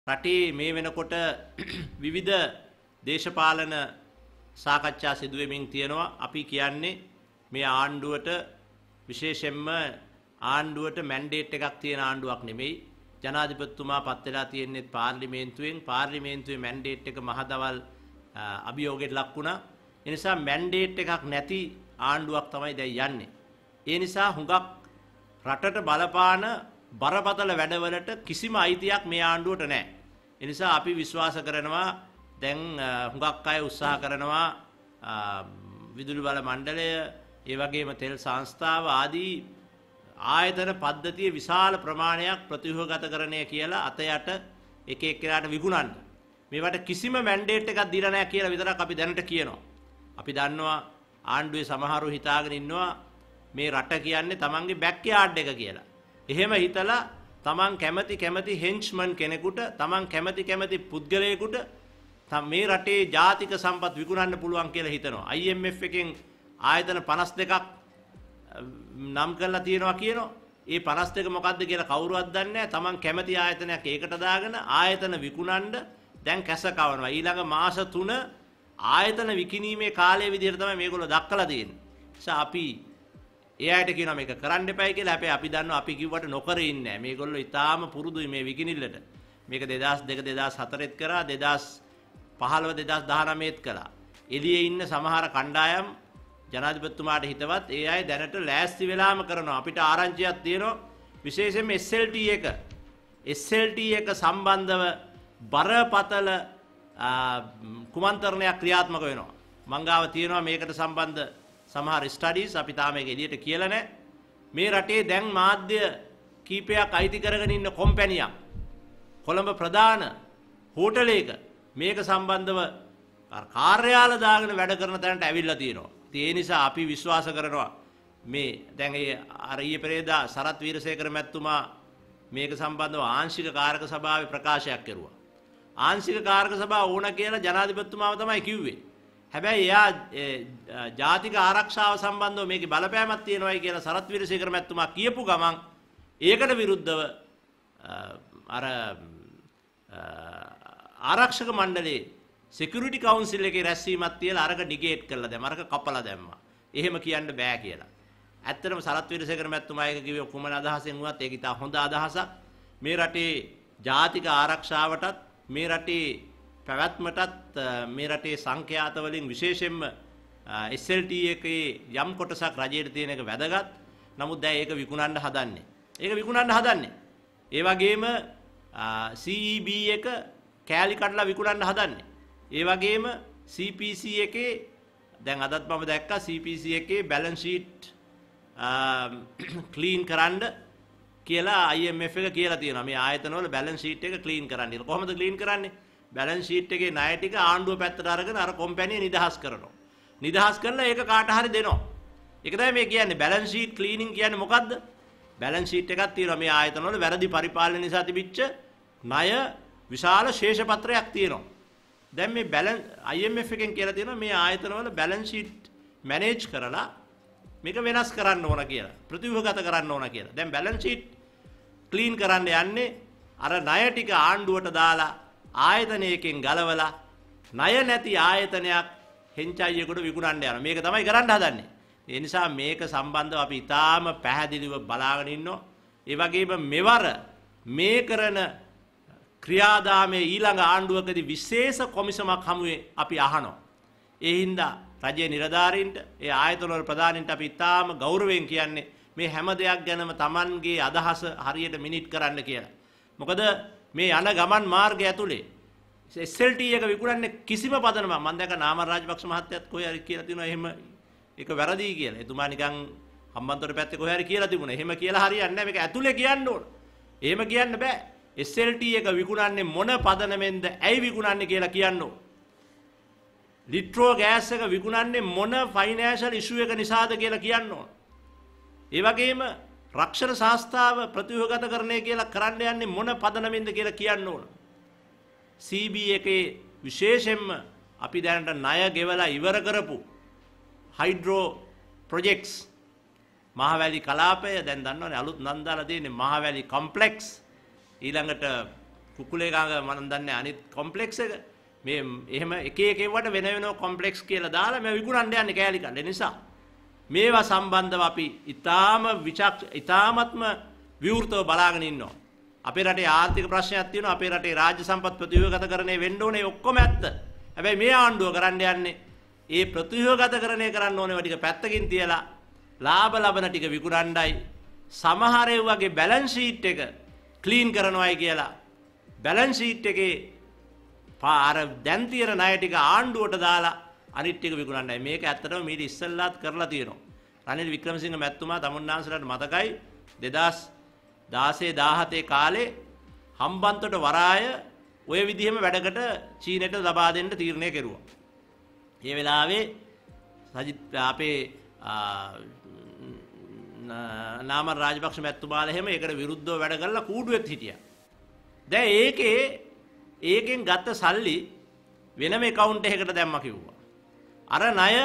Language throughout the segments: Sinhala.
රටේ මේ වෙනකොට විවිධ දේශපාලන සාකච්ඡා සිදු වෙමින් තියෙනවා. අපි කියන්නේ මේ ආණ්ඩුවට විශේෂයෙන්ම ආණ්ඩුවට මැන්ඩේට් එකක් තියෙන ආණ්ඩුවක් නෙමෙයි. ජනාධිපතිතුමා පත් වෙලා තියෙන්නේ පාර්ලිමේන්තුවේ මැන්ඩේට් එක මහදවල් අභියෝගයට ලක් වුණා. ඒ නිසා මැන්ඩේට් එකක් නැති ආණ්ඩුවක් තමයි දැන් යන්නේ. ඒ නිසා හුඟක් රටට බලපාන බරපතල වැඩවලට කිසිම අයිතියක් මේ ආණ්ඩුවට නැහැ. ඒ නිසා අපි විශ්වාස කරනවා දැන් හුඟක් අය උත්සාහ කරනවා විදුලි බල මණ්ඩලය, ඒ වගේම තෙල් සංස්ථාව ආදී ආයතන පද්ධතිය විශාල ප්‍රමාණයක් ප්‍රතිව්‍යුහගතකරණය කියලා අත යට එක එක්කෙනාට විකුණන්න. මේවට කිසිම මැන්ඩේට් එකක් දීලා නැහැ කියලා විතරක් අපි දැනට කියනවා. අපි දන්නවා ආණ්ඩුවේ සමහරව හිතාගෙන ඉන්නවා මේ රට කියන්නේ තමන්ගේ බෑක්යාඩ් එක කියලා. එහෙම හිතලා තමන් කැමති හෙන්ච්මන් කෙනෙකුට, තමන් කැමති පුද්ගලයෙකුට මේ රටේ ජාතික සම්පත් විකුණන්න පුළුවන් කියලා හිතනවා. IMF එකෙන් ආයතන 52ක් නම් කරලා තියෙනවා කියනවා. ඒ 52 මොකද්ද කියලා කවුරුවත් දන්නේ නැහැ. තමන් කැමති ආයතනයක් ඒකට දාගෙන ආයතන විකුණන්න දැන් කැස කවනවා. ඊළඟ මාස 3 ආයතන විකිණීමේ කාලය විදිහට තමයි මේගොල්ලෝ දක්වලා තියෙන්නේ. නිසා අපි ඒ අයට කියනවා මේක කරන්න එපයි කියලා. හැබැයි අපි දන්නවා අපි කිව්වට නොකර ඉන්නේ නැහැ. මේගොල්ලෝ ඊටාම පුරුදුයි මේ විකිණිල්ලට. මේක 2002 2004ත් කරා, 2015 2019ත් කළා. එළියේ ඉන්න සමහර කණ්ඩායම් ජනාධිපතිතුමාට හිතවත් ඒ අය දැනට ලෑස්ති වෙලාම කරනවා. අපිට ආරංචියක් තියෙනවා විශේෂයෙන්ම SLT එක සම්බන්ධව බරපතල කුමන්ත්‍රණයක් ක්‍රියාත්මක වෙනවා. මංගාව තියෙනවා මේකට සම්බන්ධ සමහර ස්ටඩීස්. අපි තාම ඒක එළියට කියලා නැහැ. මේ රටේ දැන් මාධ්‍ය කීපයක් අයිති කරගෙන ඉන්න කොම්පැනියක් කොළඹ ප්‍රධාන හෝටලයක මේක සම්බන්ධව කාර්යාල දාගෙන වැඩ කරන තැනට ඇවිල්ලා තියෙනවා. ඒ නිසා අපි විශ්වාස කරනවා මේ දැන් ඒ ඊයේ පෙරේදා සරත් වීරසේකර මැතිතුමා මේක සම්බන්ධව ආංශික කාරක සභාවේ ප්‍රකාශයක් කරුවා. ආංශික කාරක සභාව ඕන කියලා ජනාධිපතිතුමාව තමයි කිව්වේ. හැබැයි එයා ජාතික ආරක්ෂාව සම්බන්ධව මේකේ බලපෑමක් තියෙනවායි කියලා සරත් වීරසේකර මැතිතුමා කියපු ගමන් ඒකට විරුද්ධව ආරක්ෂක මණ්ඩලයේ සිකියුරිටි කවුන්සිල් එකේ රැස්වීමක් තියලා අරක නිගේට් කළා දැම්මා. අරක කපලා දැම්මා. එහෙම කියන්න බෑ කියලා. ඇත්තටම සරත් වීරසේකර මැතිතුමා ඒක කිව්වේ කුමන අදහසෙන් වුණත් ඒක ඉතා හොඳ අදහසක්. මේ රටේ ජාතික ආරක්ෂාවටත් මේ රටේ පැවැත්මටත් මේ රටේ සංඛ්‍යාත වලින් විශේෂයෙන්ම SLT එකේ යම් කොටසක් රජයට තියෙන එක වැදගත්. නමුත් දැන් ඒක විකුණන්න හදන්නේ. ඒ වගේම CEB එක කෑලි කඩලා විකුණන්න හදන්නේ. ඒ වගේම CPC එකේ දැන් අදත් මම දැක්කා CPC එකේ බැලන්ස් ෂීට් ක්ලීන් කරන්න කියලා IMF එක කියලා තියෙනවා. මේ ආයතනවල බැලන්ස් ෂීට් එක ක්ලීන් කරන්න. ඒක කොහොමද ක්ලීන් කරන්නේ? බැලන්ස් ෂීට් එකේ ණය ටික ආණ්ඩුව පැත්තට අරගෙන අර කොම්පැනි නිදහස් කරනවා. නිදහස් කරලා ඒක කාට හරි දෙනවා. ඒක තමයි මේ කියන්නේ බැලන්ස් ෂීට් ක්ලීනින් කියන්නේ මොකද්ද? බැලන්ස් ෂීට් එකක් තියෙනවා මේ ආයතනවල වැරදි පරිපාලන නිසා තිබිච්ච ණය විශාල ශේෂපත්‍රයක් තියෙනවා. දැන් මේ IMF එකෙන් කියලා තියෙනවා මේ ආයතනවල බැලන්ස් ෂීට් මැනේජ් කරලා මේක වෙනස් කරන්න ඕන කියලා. ප්‍රතිව්‍යුහගත කරන්න ඕන කියලා. දැන් බැලන්ස් ෂීට් ක්ලීන් කරන්න යන්නේ අර ණය ටික ආණ්ඩුවට දාලා ආයතනයකින් ගලවලා ණය නැති ආයතනයක් හෙන්චයියෙකුට විකුණන්න යනවා. මේක තමයි කරන්න හදන්නේ. ඒ නිසා මේක සම්බන්ධව අපි ඊටාම පැහැදිලිව බලාගෙන ඉන්නවා. ඒ වගේම මෙවර මේ කරන ක්‍රියාදාමයේ ඊළඟ ආණ්ඩුවකදී විශේෂ කොමිසමක් හමුවේ අපි අහනවා. ඒ හින්දා රජයේ නිලධාරීන්ට, ඒ ආයතනවල ප්‍රධානීන්ට අපි ඊටාම ගෞරවයෙන් කියන්නේ මේ හැම දෙයක් ගැනම Tamanගේ අදහස හරියට මිනිට් කරන්න කියලා. මොකද මේ යන ගමන් මාර්ගය ඇතුලේ SLT එක විකුණන්නේ කිසිම පදනමක් මම දැක්ක නාමල් රාජපක්ෂ මහත්තයත් කොහේ හරි කියලා තිනවා එහෙම ඒක වැරදි කියලා. එතුමා නිකන් හම්බන්තොට පැත්තේ කොහේ හරි කියලා තිබුණා. එහෙම කියලා හරියන්නේ නැහැ. මේක ඇතුලේ කියන්න ඕන. එහෙම කියන්න බෑ. SLT එක විකුණන්නේ මොන පදනමෙන්ද? ඇයි විකුණන්නේ කියලා කියන්න ඕන. ලිට්‍රෝ ගෑස් එක විකුණන්නේ මොන ෆයිනෑන්ෂල් ඉෂුව එක නිසාද කියලා කියන්න ඕන. ඒ වගේම රක්ෂණ සංස්ථාව ප්‍රතිව්‍යුහගතකරණය කියලා කරන්න යන්නේ මොන පදනමෙන්ද කියලා කියන්න ඕන. CB එකේ විශේෂයෙන්ම අපි දැනට ණය ගෙවලා ඉවර කරපු හයිඩ්‍රෝ ප්‍රොජෙක්ට්ස් මහවැලි කලාපය දැන් දන්නවනේ අලුත් නම් දාලා තියෙන්නේ මහවැලි කොම්ප්ලෙක්ස් ඊළඟට කුකුලේ ගාඟ මම දන්නේ අනිත් කොම්ප්ලෙක්ස් එක මේ එහෙම එක එක ඒවට වෙන වෙනම කොම්ප්ලෙක්ස් කියලා දාලා මේ විකුණන්න යන්නේ කෑලි කන්න. ඒ නිසා මේවා සම්බන්ධව අපි ඊ타මත්ම විවෘතව බලාගෙන ඉන්නවා. අපේ රටේ ආර්ථික ප්‍රශ්නයක් තියෙනවා. අපේ රටේ රාජ්‍ය සම්පත් ප්‍රතිව්‍යුහගතකරණය වෙන්න ඕනේ ඔක්කොම ඇත්ත. හැබැයි මේ ආණ්ඩුව කරන්න යන්නේ ඒ ප්‍රතිව්‍යුහගතකරණය කරන්න ඕනේ ටික පැත්තකින් තියලා ලාභ ලබන ටික විකුණන්නයි සමහර ඒ වගේ බැලන්ස් ෂීට් එක ක්ලීන් කරනවායි කියලා බැලන්ස් ෂීට් එකේ පාර දැන් තියෙන ණය ටික ආණ්ඩුවට දාලා අනිත් ටික විකුණන්නයි. මේක ඇත්තටම මීට ඉස්සෙල්ලාත් කරලා තියෙනවා. රනිල් වික්‍රමසිංහ මැතිතුමා තමුන්නාන්සලාට මතකයි 2016 17 කාලේ හම්බන්තොට වරාය ඔය විදිහම වැඩකට චීනෙට ලබා දෙන්න තීරණය කෙරුවා. මේ වෙලාවේ අපේ නාමල් රාජපක්ෂ මැතිතුමාලා එහෙම ඒකට විරුද්ධව වැඩ කරලා කූඩුවෙත් හිටියා. දැන් ඒකෙන් ගත්ත සල්ලි වෙනම account එකකට දැම්මා කිව්වා. අර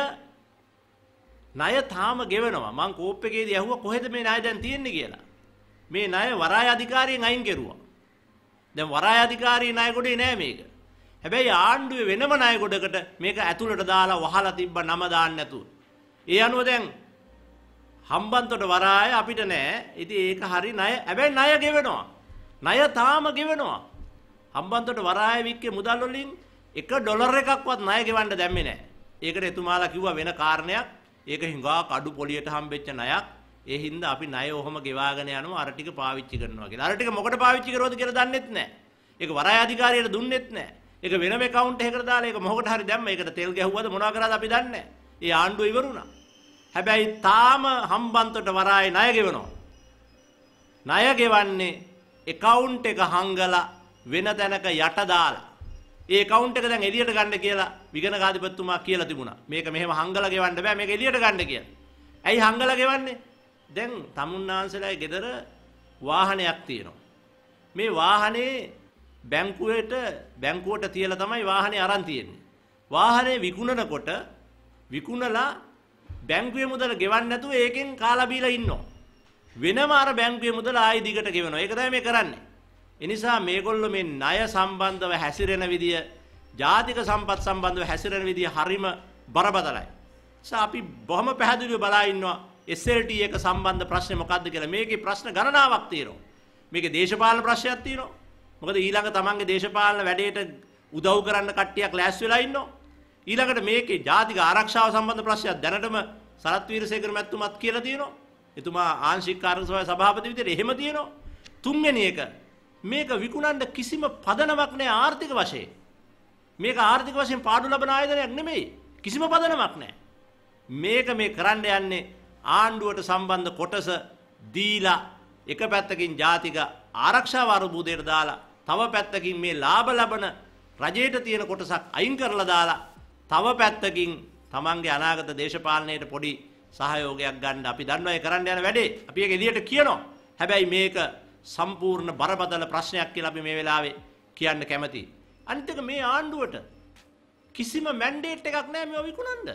ණය තාම ගෙවනවා. මං කෝප් එකේදී ඇහුවා කොහෙද මේ ණය දැන් තියෙන්නේ කියලා. මේ ණය වරාය අධිකාරියෙන් අයින් කෙරුවා. දැන් වරාය අධිකාරී ණය ගොඩේ නෑ මේක. හැබැයි ආණ්ඩුවේ වෙනම ණය ගොඩකට මේක ඇතුළට දාලා වහලා තිබ්බ නම දාන්න නැතුව. ඒ අනුව දැන් හම්බන්තොට වරාය අපිට නෑ. ඉතින් ඒක හරි ණය. හැබැයි ණය ගෙවනවා. ණය තාම ගෙවනවා. හම්බන්තොට වරාය වික්කේ මුදල් වලින් $1 එකක්වත් ණය ගෙවන්න දැම්මේ නෑ. ඒකට එතුමාලා කිව්වා වෙන කාරණයක්. ඒක හිඟා කඩු පොලියට හම්බෙච්ච ණයක්. ඒ හින්දා අපි ණය ඔහොම ගෙවාගෙන යනවා අර ටික පාවිච්චි කරනවා කියලා. අර ටික මොකට පාවිච්චි කරවද කියලා දන්නෙත් නෑ. ඒක වරාය අධිකාරියට දුන්නෙත් නෑ. ඒක වෙනම account එකකට දාලා ඒක මොකට හරි දැම්ම. ඒකට තෙල් ගැහුවද මොනවා කරාද අපි දන්නේ නෑ. ඒ ආණ්ඩුව ඉවරුණා. හැබැයි තාම හම්බන්තොට වරාය ණය ගෙවනවා. ණය ගෙවන්නේ account එක හංගලා වෙන තැනක යට දාලා. ඒ account එක දැන් එළියට ගන්න කියලා විගණකාධිපතිතුමා කියලා තිබුණා. මේක මෙහෙම හංගලා ගෙවන්න බෑ. මේක එළියට ගන්න කියලා. ඇයි හංගලා ගෙවන්නේ? දැන් තමුන්නාන්සලාගේ ගෙදර වාහනයක් තියෙනවා. මේ වාහනේ බැංකුවට තියලා තමයි වාහනේ අරන් තියෙන්නේ. වාහනේ විකුණලා බැංකුවේ මුදල ගෙවන්න නැතුව ඒකෙන් කාලා බීලා ඉන්නවා. වෙනම අර බැංකුවේ මුදල ආයෙ දිගට ගෙවනවා. ඒක තමයි මේ කරන්නේ. ඒ නිසා මේගොල්ලෝ මේ ණය සම්බන්ධව හැසිරෙන විදිය, ජාතික සම්පත් සම්බන්ධව හැසිරෙන විදිය හරිම බරපතලයි. අපි බොහොම පැහැදිලිව බලා ඉන්නවා SLT එක සම්බන්ධ ප්‍රශ්නේ මොකක්ද කියලා. මේකේ ප්‍රශ්න ගණනාවක් තියෙනවා. මේකේ දේශපාලන ප්‍රශ්නයක් තියෙනවා. මොකද ඊළඟ තමන්ගේ දේශපාලන වැඩේට උදව් කරන්න කට්ටියක් ලෑස්ති වෙලා ඉන්නවා. ඊළඟට මේකේ ජාතික ආරක්ෂාව සම්බන්ධ ප්‍රශ්නයක් දැනටම සරත් වීරසේකර මැතිතුමත් කියලා තියෙනවා. එතුමා ආංශික කාර්ය සභාවේ සභාපති විදිහට එහෙම තියෙනවා. තුන්වෙනි එක මේක විකුණන්න කිසිම පදනමක් නැහැ ආර්ථික වශයෙන්. මේක ආර්ථික වශයෙන් පාඩු ලබන ආයතනයක් නෙමෙයි. කිසිම පදනමක් නැහැ. මේක මේ කරන්න යන්නේ ආණ්ඩුවට සම්බන්ධ කොටස දීලා එක පැත්තකින් ජාතික ආරක්ෂාව අරබුදයට දාලා තව පැත්තකින් මේ ලාභ ලබන රජයට තියෙන කොටසක් අයින් කරලා දාලා තව පැත්තකින් තමන්ගේ අනාගත දේශපාලනයට පොඩි සහයෝගයක් ගන්න අපි දන්නවා ඒ කරන්න යන වැඩේ. අපි ඒක එළියට කියනවා. හැබැයි මේක සම්පූර්ණ බරපතල ප්‍රශ්නයක් කියලා අපි මේ වෙලාවේ කියන්න කැමතියි. අනිත් එක මේ ආණ්ඩුවට කිසිම මැන්ඩේට් එකක් නැහැ මේව විකුණන්න.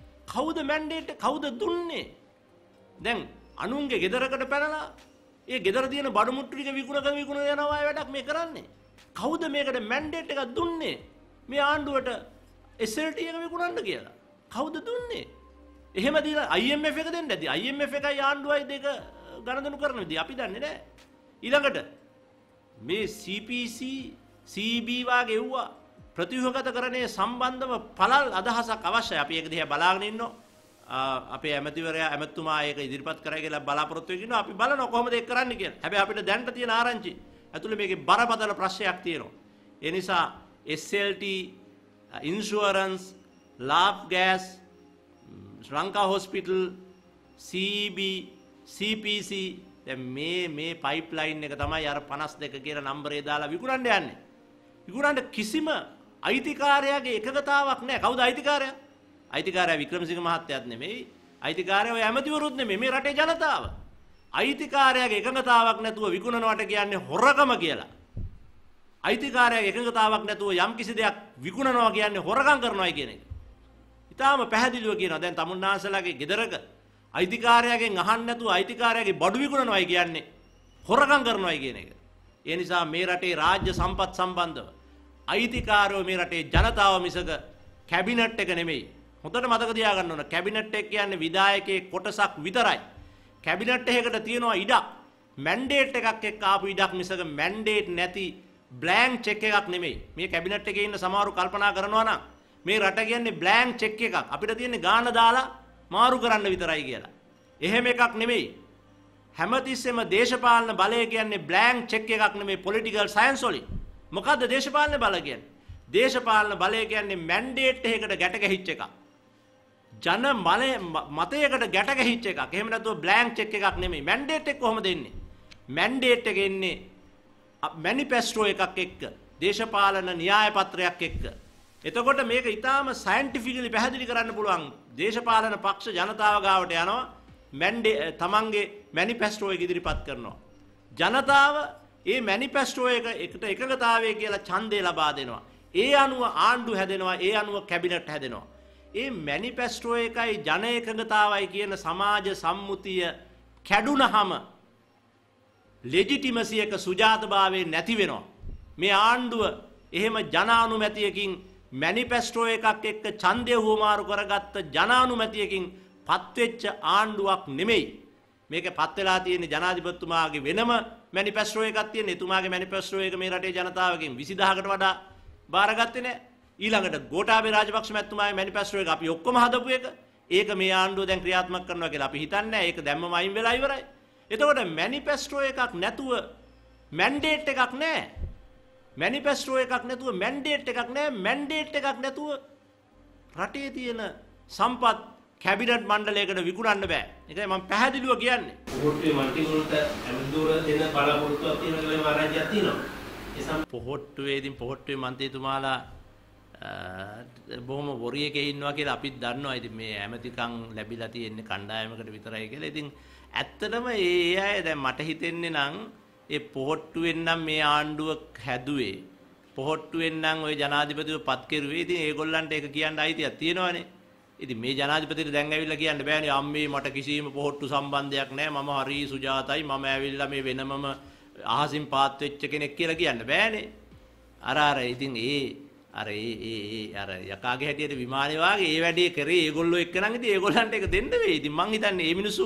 කවුද දුන්නේ? දැන් අනුන්ගේ ගෙදරකට පැනලා ඒ ගෙදර තියෙන බඩු මුට්ටු ටික විකුණ යනවා වැඩක් මේ කරන්නේ. කවුද මේකට මැන්ඩේට් එකක් දුන්නේ? මේ ආණ්ඩුවට SLT එක විකුණන්න කියලා. කවුද දුන්නේ? එහෙම දීලා IMF එක දෙන්න ඇති. IMF එකයි ආණ්ඩුවයි දෙක ගණදනු කරන විදිහ අපි දන්නේ නැහැ. ඊළඟට මේ CPC CB වාගේ වුණා ප්‍රතිව්‍යුහගතකරණයේ සම්බන්ධව පළල් අදහසක් අවශ්‍යයි. අපි ඒක දිහා බලාගෙන ඉන්නවා. අපේ ඇමතුමා ඒක ඉදිරිපත් කරයි කියලා බලාපොරොත්තු වෙගෙන ඉන්නවා. අපි බලනවා කොහොමද ඒක කරන්න කියලා. හැබැයි අපිට දැනට තියෙන ආරංචි ඇතුළේ මේකේ බරපතල ප්‍රශ්නයක් තියෙනවා. ඒ නිසා SLT insurance, LAF gas, srilanka hospital, CEB, CPC දැන් මේ පයිප්ලයින් එක තමයි අර 52 කියලා නම්බරේ දාලා විකුණන්න යන්නේ. විකුණන්න කිසිම අයිතිකාරයාගේ එකගතාවක් නැහැ. කවුද අයිතිකාරයා? අයිතිකාරයා වික්‍රමසිංහ මහත්තයාත් නෙමෙයි. අයිතිකාරයා ඔය ඇමතිවරුත් නෙමෙයි. මේ රටේ ජනතාව. අයිතිකාරයාගේ එකගතාවක් නැතුව විකුණනවට කියන්නේ හොරකම කියලා. අයිතිකාරයාගේ එකගතාවක් නැතුව යම් කිසි දෙයක් විකුණනවා කියන්නේ හොරකම් කරනවායි කියන එක. ඊටාම පැහැදිලිව කියනවා. දැන් තමුන්නාන්සලාගේ ගෙදරක අයිතිකාරයාගෙන් අහන්න නැතුව අයිතිකාරයාගේ බඩු විකුණනවායි කියන්නේ හොරකම් කරනවායි කියන එක. ඒ නිසා මේ රටේ රාජ්‍ය සම්පත් සම්බන්ධව අයිතිකාරයෝ මේ රටේ ජනතාව මිසක කැබිනට් එක නෙමෙයි. හොඳට මතක තියාගන්න ඕන. කැබිනට් එක කියන්නේ විධායකයේ කොටසක් විතරයි. කැබිනට් එකකට තියෙනවා ඉඩක්. මැන්ඩේට් එකක් එක්ක ආපු ඉඩක් මිසක මැන්ඩේට් නැති බ්ලැන්ක් චෙක් එකක් නෙමෙයි. මේ කැබිනට් එකේ ඉන්න සමහරු කල්පනා කරනවා නම් මේ රට කියන්නේ බ්ලැන්ක් චෙක් එකක්. අපිට තියෙන්නේ ගාන දාලා මාරු කරන්න විතරයි කියලා. එහෙම එකක් නෙමෙයි. හැමතිස්සෙම දේශපාලන බලය කියන්නේ බ්ලැන්ක් චෙක් එකක් නෙමෙයි පොලිටිකල් සයන්ස් වලින්. මොකද්ද දේශපාලන බලය කියන්නේ? දේශපාලන බලය කියන්නේ මැන්ඩේට් එකකට ගැට ගැහිච්ච එකක්. ජන මතයකට ගැට ගැහිච්ච එකක්. එහෙම නැතුව බ්ලැන්ක් චෙක් එකක් නෙමෙයි. මැන්ඩේට් එක කොහොමද එන්නේ? මැන්ඩේට් එක එන්නේ මැනිෆෙස්ටෝ එකක් එක්ක, දේශපාලන න්‍යාය පත්‍රයක් එක්ක. එතකොට මේක ඊටාම සයන්ටිෆිකලි පැහැදිලි කරන්න පුළුවන්. දේශපාලන පක්ෂ ජනතාව ගාවට යනවා තමන්ගේ මැනිෆෙස්ටෝ එක ඉදිරිපත් කරනවා. ජනතාව ඒ මැනිෆෙස්ටෝ එකට එකගතාවය කියලා ඡන්දය ලබා දෙනවා. ඒ අනුව ආණ්ඩු හැදෙනවා, ඒ අනුව කැබිනට් හැදෙනවා. ඒ මැනිෆෙස්ටෝ එකයි ජන එකගතාවයි කියන සමාජ සම්මුතිය කැඩුනහම ලෙජිටිමසි එක සුජාතභාවය නැති වෙනවා. මේ ආණ්ඩුව එහෙම ජනානුමැතියකින් මැනිෆෙස්ටෝ එකක් එක්ක ඡන්දය හුවමාරු කරගත්ත ජනානුමැතියකින් පත්වෙච්ච ආණ්ඩුවක් නෙමෙයි. මේක පත් වෙලා තියෙන ජනාධිපතිතුමාගේ වෙනම මැනිෆෙස්ටෝ එකක් තියෙන. එතුමාගේ මැනිෆෙස්ටෝ එක මේ රටේ ජනතාවගෙන් 20000කට වඩා බාරගත්තේ නැහැ. ඊළඟට ගෝඨාභය රාජපක්ෂ මැතිතුමාගේ මැනිෆෙස්ටෝ එක අපි ඔක්කොම හදපු එක. ඒක මේ ආණ්ඩුව දැන් ක්‍රියාත්මක කරනවා කියලා අපි හිතන්නේ නැහැ. ඒක දැම්මම අයින් වෙලා ඉවරයි. එතකොට මැනිෆෙස්ටෝ එකක් නැතුව මැන්ඩේට් එකක් නැහැ. මැනිෆෙස්ටෝ එකක් නැතුව මැන්ඩේට් එකක් නැහැ. මැන්ඩේට් එකක් නැතුව රටේ තියෙන සම්පත් කැබිනට් මණ්ඩලයකට විකුණන්න බෑ. ඒකයි මම පැහැදිලිව කියන්නේ. පොහොට්ටුවේ මන්ත්‍රීවරුන්ට ඇමතුර දෙන බලාපොරොත්තුවක් තියෙනවා කියලා මහරජයක් තියෙනවා. පොහොට්ටුවේ මන්ත්‍රීතුමාලා බොහොම වොරියකේ ඉන්නවා කියලා අපිත් දන්නවා. ඉතින් මේ ඇමතිකම් ලැබිලා තියෙන්නේ කණ්ඩායමකට විතරයි කියලා. ඉතින් ඇත්තටම ඒ අය දැන් මට හිතෙන්නේ නම් ඒ පොහොට්ටුවෙන් නම් මේ ආණ්ඩුව හැදුවේ. පොහොට්ටුවෙන් නම් ওই ජනාධිපතිව පත් කෙරුවේ. ඉතින් ඒගොල්ලන්ට ඒක කියන්න අයිතියක් තියෙනවනේ. ඉතින් මේ ජනාධිපතිට දැන් ඇවිල්ලා කියන්න බෑනේ අම්මේ මට කිසිම පොහොට්ටු සම්බන්ධයක් නැහැ. මම හරි සුජාතයි. මම ඇවිල්ලා මේ වෙනමම අහසින් පාත් වෙච්ච කෙනෙක් කියලා කියන්න බෑනේ. අර ඉතින් අර යකාගේ හැටියට විමානේ වාගේ ඒ වැඩේ කරේ ඒගොල්ලෝ එක්ක නම් ඉතින් ඒගොල්ලන්ට ඒක දෙන්න වෙයි. ඉතින් මං හිතන්නේ මේ මිනිස්සු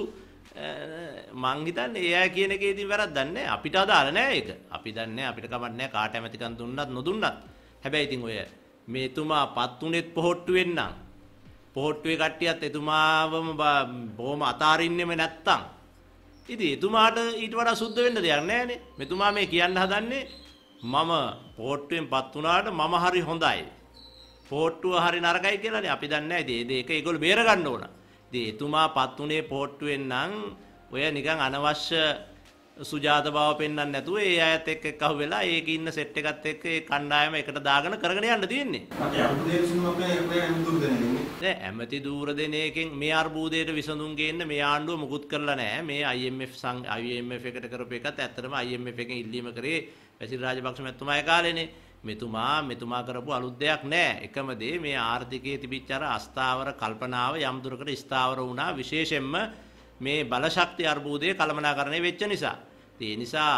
මං හිතන්නේ ඒ අය කියන එකේ ඉතින් වැරද්දක් නැහැ. අපිට අදාළ නැහැ ඒක. අපි දන්නේ අපිට කමක් නැහැ කාට ඇමතිකම් දුන්නත් නොදුන්නත්. හැබැයි ඉතින් ඔය මේ එතුමා පත් උනේත් පොහොට්ටුවෙන් නම් පොහොට්ටුවේ කට්ටියත් එතුමාවම බොහොම අතාරින්නෙම නැත්තම් ඉතින් එතුමාට ඊට වඩා සුද්ධ වෙන්න දෙයක් නැහැනේ. මෙතුමා මේ කියන්න හදන්නේ මම පොහොට්ටුවෙන් පත් වුණාට මම හරි හොඳයි. පොහොට්ටුව හරි නරකයි කියලානේ අපි දන්නේ නැහැ. ඉතින් ඒක ඒගොල්ලෝ බේර ගන්න ඕන. ඉතින් එතුමා පත් උනේ පොහොට්ටුවෙන් නම් ඔය නිකන් අනවශ්‍ය සුජාත බව පෙන්වන්න නැතුව ඒ අයත් එක්ක එකහුව වෙලා ඒකේ ඉන්න සෙට් එකත් එක්ක ඒ කණ්ඩායම එකට දාගෙන කරගෙන යන්න තියෙන්නේ. අපි අර්බුදයේ විසඳුම අපේ ඇමතුරු දෙන්නේ. දැන් ඇමති දූර දෙන එකෙන් මේ අර්බුදයට විසඳුම් ගේන්න මේ ආණ්ඩුව මුකුත් කරලා නැහැ. මේ IMF එකට කරපු එකත් ඇත්තටම IMF එකෙන් ඉල්ලීම කරේ වැසිල් රාජපක්ෂ මැතිතුමාගේ කාලේනේ. මෙතුමා කරපු අලුත් දෙයක් නැහැ. එකම දේ මේ ආර්ථිකයේ තිබිච්ච අර අස්ථාවර කල්පනාව යම් දුරකට ස්ථාවර වුණා. විශේෂයෙන්ම මේ බලශක්ති අර්බුදයේ කළමනාකරණය වෙච්ච නිසා. ඒ නිසා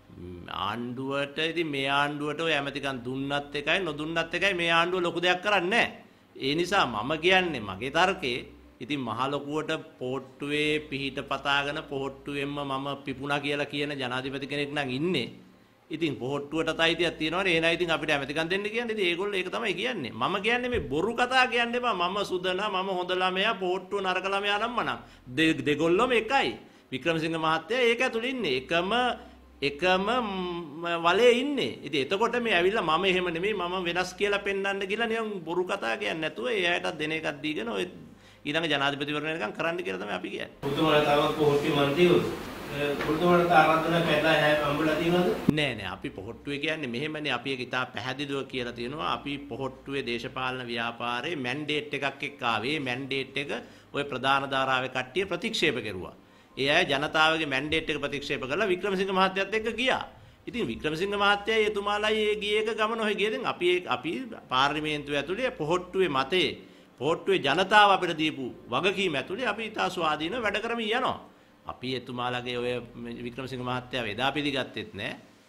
ආණ්ඩුවට ඉතින් මේ ආණ්ඩුවට ඔය ඇමතිකම් දුන්නත් එකයි නොදුන්නත් එකයි මේ ආණ්ඩුව ලොකු දෙයක් කරන්නේ නැහැ. ඒ නිසා මම කියන්නේ මගේ තර්කේ ඉතින් මහ ලොකුවට පොහොට්ටුවේ පිහිට පතාගෙන පොහොට්ටුවෙන්ම මම පිපුණා කියලා කියන ජනාධිපති කෙනෙක් නම් ඉන්නේ. ඉතින් පොහොට්ටුවටත් අයිතියක් තියෙනවනේ. එහෙනම් ඉතින් අපිට ඇමතිකම් දෙන්න කියන්නේ. ඉතින් ඒගොල්ලෝ ඒක තමයි කියන්නේ. මම කියන්නේ මේ බොරු කතා කියන්න එපා. මම සුදනා මම හොඳ ළමයා පොහොට්ටුව නරක ළමයා නම් මනම්. දෙගොල්ලොම එකයි. වික්‍රමසිංහ මහත්තයා ඒක ඇතුළේ ඉන්නේ. එකම වලේ ඉන්නේ. ඉතින් එතකොට මේ ඇවිල්ලා මම එහෙම නෙමෙයි මම වෙනස් කියලා පෙන්වන්න ගිහලා නිකන් බොරු කතා කියන්නේ නැතුව ඒ අයටත් දෙන එකක් දීගෙන ඔය ඊළඟ ජනාධිපතිවරණ නිකන් කරන්න කියලා තමයි අපි කියන්නේ. පුතුමාලා තාම පොහොට්ටුවේ මන්ත්‍රීවරු පුතුමාලාට ආරාධනා කළා හම්බුලා තියෙනවද? නෑ අපි පොහොට්ටුවේ කියන්නේ මෙහෙමනේ. අපි ඒක ඉතා පැහැදිලිව කියලා තියෙනවා. අපි පොහොට්ටුවේ දේශපාලන ව්‍යාපාරයේ මැන්ඩේට් එකක් එක්ක ආවේ. මැන්ඩේට් එක ඔය ප්‍රධාන ධාරාවේ කට්ටිය ප්‍රතික්ෂේප කෙරුවා. ඒ අය ජනතාවගේ මැන්ඩේට් එක ප්‍රතික්ෂේප කරලා වික්‍රමසිංහ මහත්තයත් එක්ක ගියා. ඉතින් වික්‍රමසිංහ මහත්තයා එතුමාලයි ඒ ගියේ එක ගමන ඔය ගියේ. දැන් අපි පාර්ලිමේන්තුව ඇතුලේ පොහොට්ටුවේ මතේ පොහොට්ටුවේ ජනතාව අපිට දීපු වගකීම ඇතුලේ අපි ඉතා ස්වාධීනව වැඩ කරමින් යනවා. අපි එතුමාලගේ ඔය වික්‍රමසිංහ මහත්තයා එදා පිළිගත්තෙත් නෑ.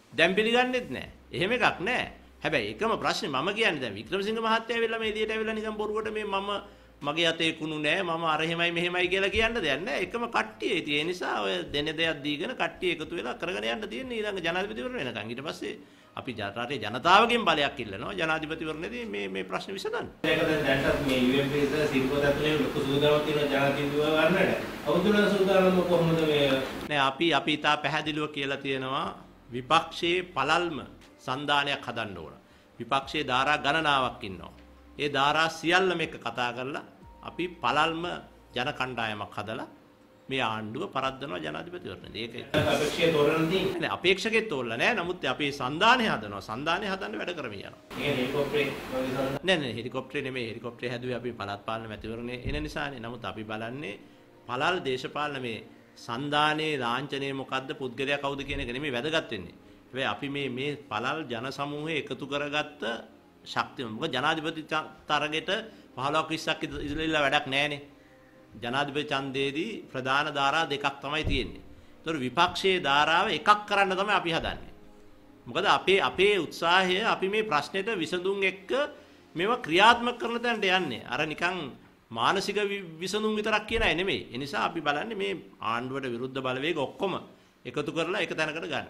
දැන් පිළිගන්නෙත් නැහැ. එහෙම එකක් නැහැ. හැබැයි එකම ප්‍රශ්නේ මම කියන්නේ දැන් වික්‍රමසිංහ මහත්තයා ඇවිල්ලා මේ එළියට ඇවිල්ලා නිකන් බොරුවට මේ මගේ අතේ කුණු නැහැ මම අර එහෙමයි මෙහෙමයි කියලා කියන්න දෙයක් නැහැ. එකම කට්ටිය. ඉතින් ඒ නිසා ඔය දෙන දෙයක් දීගෙන කට්ටිය එකතු වෙලා කරගෙන යන්න තියෙන්නේ ඊළඟ ජනාධිපතිවරණ වෙනකන්. ඊට පස්සේ අපි රටේ ජනතාවගෙන් බලයක් ඉල්ලනවා ජනාධිපතිවරණයේදී මේ ප්‍රශ්න විසඳන්න. ඒක දැන් දැන්ටත් මේ UMP ඉස්සර සිරිකොත ඇතුලේ ලොකු සූදානමක් තියෙනවා ජනාධිපතිවරණයට. අවුදුන සූදානම කොහොමද මේ නෑ අපි තා පැහැදිලිව කියලා තියෙනවා විපක්ෂයේ පළල්ම සන්දානයක් හදන්න ඕන. විපක්ෂයේ ධාරා ගණනාවක් ඉන්නවා. ඒ ධාරා සියල්ලම එක කතා කරලා අපි පළල්ම ජන කණ්ඩායමක් හදලා මේ ආණ්ඩුව පරද්දනවා ජනාධිපතිවරණේ. ඒක අපේක්ෂකේ තෝරන තියෙන්නේ. නෑ අපේක්ෂකේ තෝරලා නෑ. නමුත් අපි සන්දානය හදනවා. සන්දානය හදන්න වැඩ කරමින් යනවා. ඒ හෙලිකොප්ටරේ වගේ නෑ හෙලිකොප්ටරේ නෙමෙයි. හෙලිකොප්ටරේ හැදුවේ අපි පළාත් පාලන මැතිවරණේ එන නිසානේ. නමුත් අපි බලන්නේ පළල් දේශපාලන මේ සන්දානයේ ලාංඡනය මොකද්ද පුද්ගලයා කවුද කියන එක නෙමෙයි වැදගත් වෙන්නේ. හැබැයි අපි මේ පළල් ජන සමූහය එකතු කරගත්ත ශක්තිය. මොකද ජනාධිපති තරගෙට 15ක් 20ක් ඉඳලා වැඩක් නැහැනේ. ජනාධිපති ඡන්දයේදී ප්‍රධාන ධාරා දෙකක් තමයි තියෙන්නේ. ඒතර විපක්ෂයේ ධාරාව එකක් කරන්න තමයි අපි හදන්නේ. මොකද අපේ උත්සාහය අපි මේ ප්‍රශ්නෙට විසඳුම් එක්ක මේවා ක්‍රියාත්මක කරන තැනට යන්නේ. අර නිකන් මානසික විසඳුම් විතරක් කියන අය නෙමෙයි. ඒ නිසා අපි බලන්නේ මේ ආණ්ඩුවට විරුද්ධ බලවේග ඔක්කොම එකතු කරලා එක තැනකට ගන්න.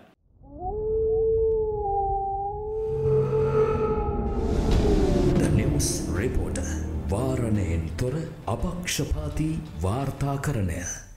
The News Reporter වාරණයෙන් තොර අපක්ෂපාතී වාර්තාකරණය